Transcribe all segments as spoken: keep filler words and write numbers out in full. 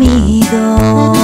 dormido,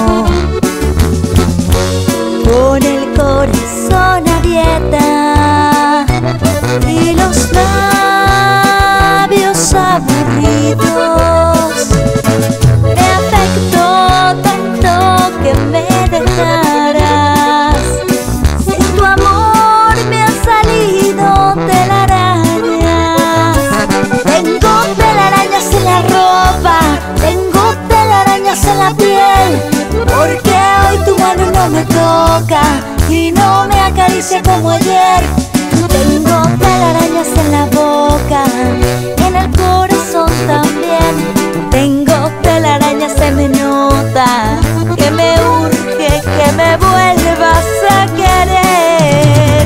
con el corazón a dieta y los labios aburridos. Me afectó tanto que me dejaras. Sin tu amor me han salido telarañas. Tengo telarañas en la ropa, tengo telarañas en la piel, porque hoy tu mano no me toca y no me acaricia como ayer. Tengo telarañas en la boca, en el corazón también. Tengo telarañas, se me nota que me urge que me vuelvas a querer.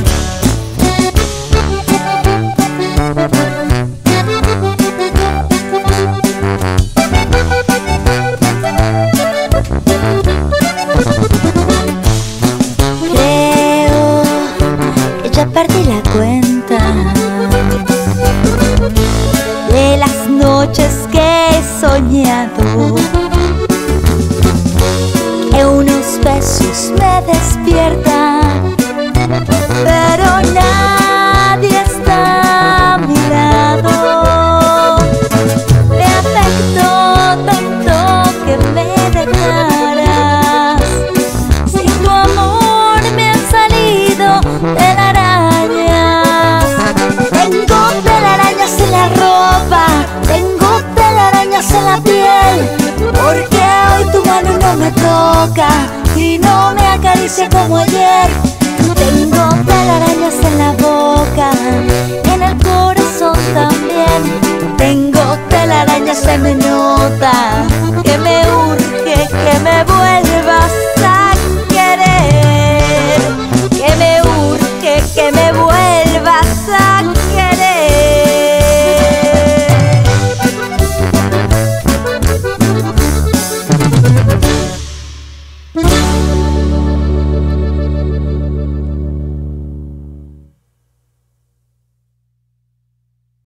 Creo que ya perdí la cuenta de las noches que he soñado, que unos besos me despiertan, pero nadie está a mi lado. Me afectó tanto que me dejaras. Sin tu amor me han salido telarañas. Tengo telarañas en la ropa, tengo telarañas en la piel, porque hoy tu mano no me toca y no me acaricia como ayer. Tengo telarañas en la boca, en el corazón también. Tengo telarañas, se me nota que me urge que me vuelvas a querer, que me urge que me vuelvas a querer.